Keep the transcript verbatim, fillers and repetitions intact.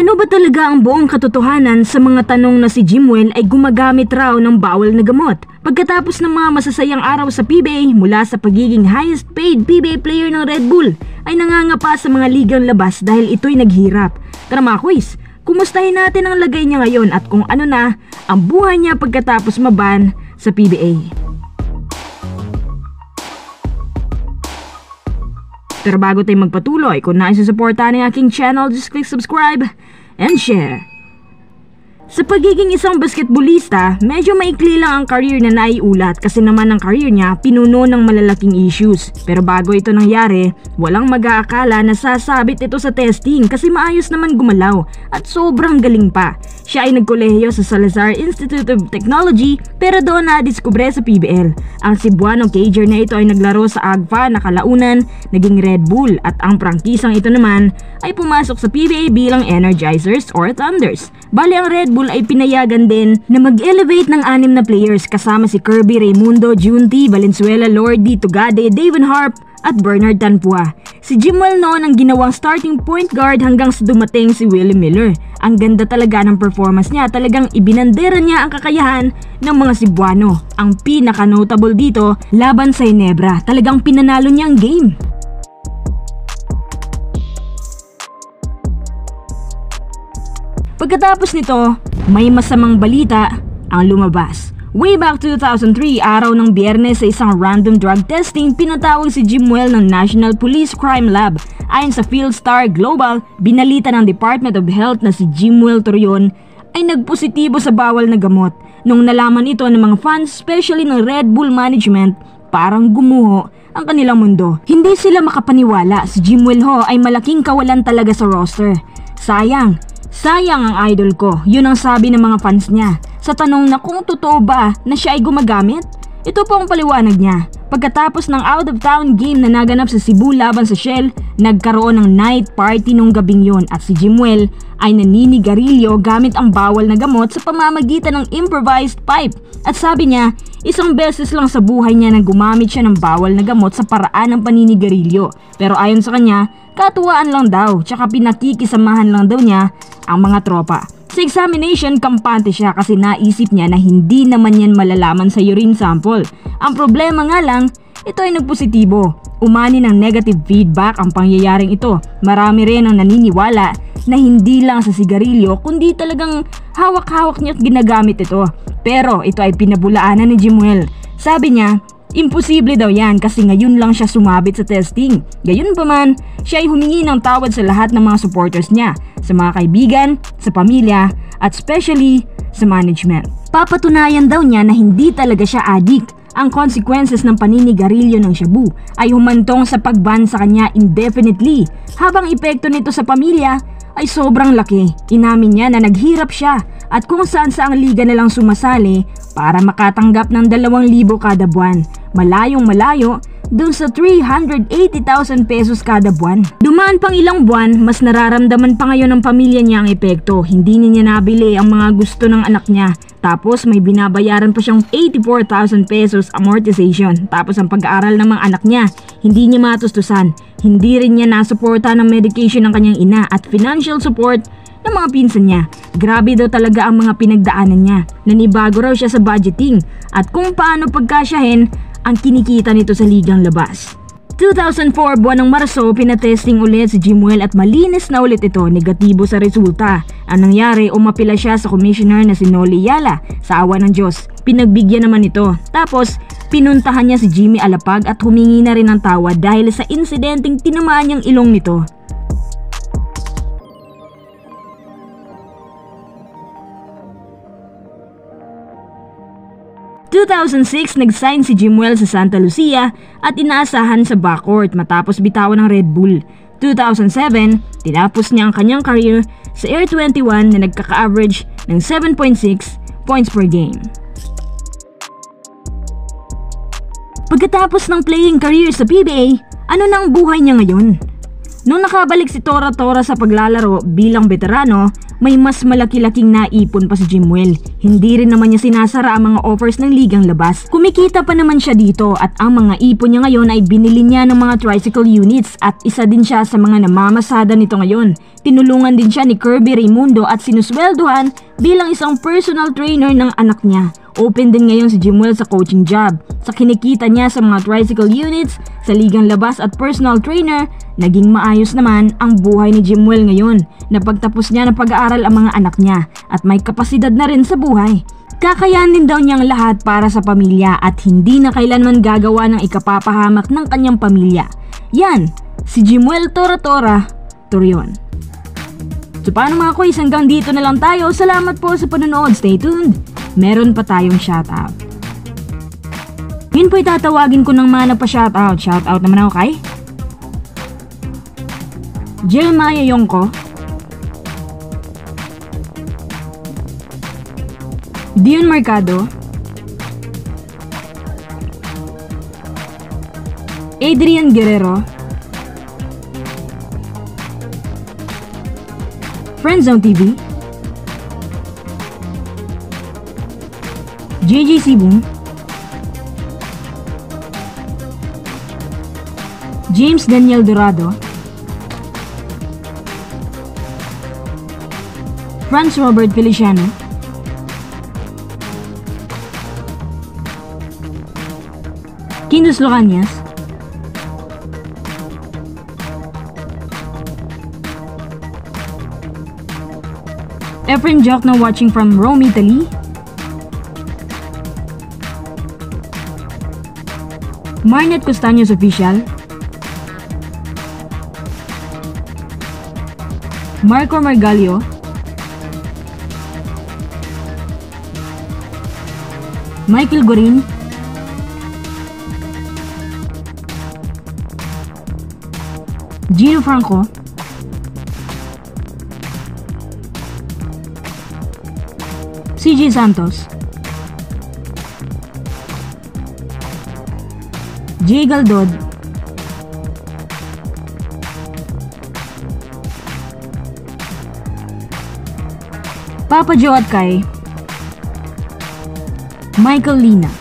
Ano ba talaga ang buong katotohanan sa mga tanong na si Jimwell ay gumagamit raw ng bawal na gamot? Pagkatapos ng mga masasayang araw sa P B A mula sa pagiging highest paid P B A player ng Red Bull ay nangangapa sa mga ligang labas dahil ito'y naghirap. Tara mga quiz, kumustahin natin ang lagay niya ngayon at kung ano na ang buhay niya pagkatapos maban sa P B A. Pero bago tayo magpatuloy, kung nais susuportahan ng aking channel, just click subscribe and share. Sa pagiging isang basketballista, medyo maikli lang ang career na naiulat kasi naman ang career niya pinuno ng malalaking issues. Pero bago ito nangyari, walang mag-aakala na sasabit ito sa testing kasi maayos naman gumalaw at sobrang galing pa. Siya ay nagkolehiyo sa Salazar Institute of Technology pero doon na-discover sa P B L. Ang Cebuano Cager na ito ay naglaro sa Agfa na kalaunan, naging Red Bull at ang prangkisang ito naman ay pumasok sa P B A bilang Energizers or Thunders. Bali ang Red Bull ay pinayagan din na mag-elevate ng anim na players kasama si Kirby Raimundo, Junti, Valenzuela, Lordi, Tugade, Davin Harp at Bernard Tanpua. Si Jimwell noon ang ginawang starting point guard hanggang sa dumating si Willie Miller. Ang ganda talaga ng performance niya, talagang ibinandera niya ang kakayahan ng mga Cebuano. Ang pinaka-notable dito, laban sa Ginebra, talagang pinanalo niya ang game. Pagkatapos nito, may masamang balita ang lumabas. Way back two thousand three, araw ng Biyernes sa isang random drug testing, pinatawag si Jimwell ng National Police Crime Lab. Ayon sa Philstar Global, binalita ng Department of Health na si Jimwell Torion ay nagpositibo sa bawal na gamot. Nung nalaman ito ng mga fans, especially ng Red Bull management, parang gumuho ang kanilang mundo. Hindi sila makapaniwala, si Jimwell ho ay malaking kawalan talaga sa roster. Sayang. Sayang ang idol ko, yun ang sabi ng mga fans niya. Sa tanong na kung totoo ba na siya ay gumagamit, ito po ang paliwanag niya. Pagkatapos ng out of town game na naganap sa Cebu laban sa Shell, nagkaroon ng night party nung gabing yun at si Jimwell ay naninigarilyo gamit ang bawal na gamot sa pamamagitan ng improvised pipe. At sabi niya, isang beses lang sa buhay niya na gumamit siya ng bawal na gamot sa paraan ng paninigarilyo. Pero ayon sa kanya, katuwaan lang daw, tsaka pinakikisamahan lang daw niya ang mga tropa. Sa examination, kampante siya kasi naisip niya na hindi naman yan malalaman sa urine sample. Ang problema nga lang, ito ay nagpositibo. Umani ng negative feedback ang pangyayaring ito. Marami rin ang naniniwala na hindi lang sa sigarilyo kundi talagang hawak-hawak niya at ginagamit ito. Pero ito ay pinabulaanan ni Jimwell. Sabi niya, imposible daw yan kasi ngayon lang siya sumabit sa testing. Gayunpaman, siya ay humingi ng tawad sa lahat ng mga supporters niya, sa mga kaibigan, sa pamilya, at especially sa management. Papatunayan daw niya na hindi talaga siya addict. Ang consequences ng paninigarilyo ng shabu ay humantong sa pagban sa kanya indefinitely, habang epekto nito sa pamilya ay sobrang laki. Inamin niya na naghirap siya at kung saan saang liga na lang sumasali para makatanggap ng dalawang libo kada buwan. Malayong malayo dun sa three hundred eighty thousand pesos kada buwan. Dumaan pang ilang buwan, mas nararamdaman pa ngayon ng pamilya niya ang epekto. Hindi niya nabili ang mga gusto ng anak niya. Tapos may binabayaran pa siyang eighty-four thousand pesos amortization. Tapos ang pag-aaral ng mga anak niya, hindi niya matustusan. Hindi rin niya nasuporta ng medication ng kanyang ina at financial support ng mga pinsan niya. Grabe daw talaga ang mga pinagdaanan niya. Nanibago raw siya sa budgeting at kung paano pagkasyahin ang kinikita nito sa ligang labas. two thousand four, buwan ng Marso, pinatesting ulit si Jimwell at malinis na ulit ito, negatibo sa resulta. Ang nangyari, umapila siya sa commissioner na si Noli Yala. Sa awa ng Diyos, pinagbigyan naman ito. Tapos, pinuntahan niya si Jimmy Alapag at humingi na rin ng tawad dahil sa insidenteng tinamaan niyang ilong nito. two thousand six, nag-sign si Jimwell sa Santa Lucia at inaasahan sa backcourt matapos bitawan ng Red Bull. two thousand seven, tinapos niya ang kanyang career sa Air twenty-one na nagkaka-average ng seven point six points per game. Pagkatapos ng playing career sa P B A, ano na ang buhay niya ngayon? Nung nakabalik si Tora Tora sa paglalaro bilang veterano, may mas malaki-laking naipon pa si Jimwell. Hindi rin naman niya sinasara ang mga offers ng ligang labas. Kumikita pa naman siya dito at ang mga ipon niya ngayon ay binili niya ng mga tricycle units at isa din siya sa mga namamasada nito ngayon. Tinulungan din siya ni Kirby Raimundo at sinusweldohan bilang isang personal trainer ng anak niya. Open din ngayon si Jimuel sa coaching job. Sa kinikita niya sa mga tricycle units, sa ligang labas at personal trainer, naging maayos naman ang buhay ni Jimuel ngayon. Napagtapos niya ng pag-aaral ang mga anak niya at may kapasidad na rin sa buhay. Kakayanin daw niyang lahat para sa pamilya at hindi na kailanman gagawa ng ikapapahamak ng kanyang pamilya. Yan, si Jimuel Tora Tora Torion. So paano mga quiz, hanggang dito na lang tayo. Salamat po sa panonood. Stay tuned. Meron pa tayong shoutout. Ngayon po itatawagin ko ng mga nagpa-shoutout. Shoutout naman ako kay Jeremiah Yongko, Dion Mercado, Adrian Guerrero, Friendzone T V, J J Sibong, James Daniel Dorado, Franz Robert Feliciano, Kindus Locanias, Efren Jokno watching from Rome, Italy, Marnet Costaños Official, Marco Margalio, Michael Gorin, Gino Franco, C J Santos, Jay Galdod, Papa Joe at kay Michael Lina.